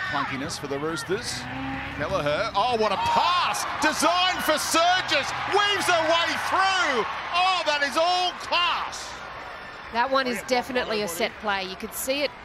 clunkiness for the Roosters. Kelleher, oh, what a pass! Designed for Sergis, weaves her way through. Oh, that is all class. That one is definitely a set play. You could see it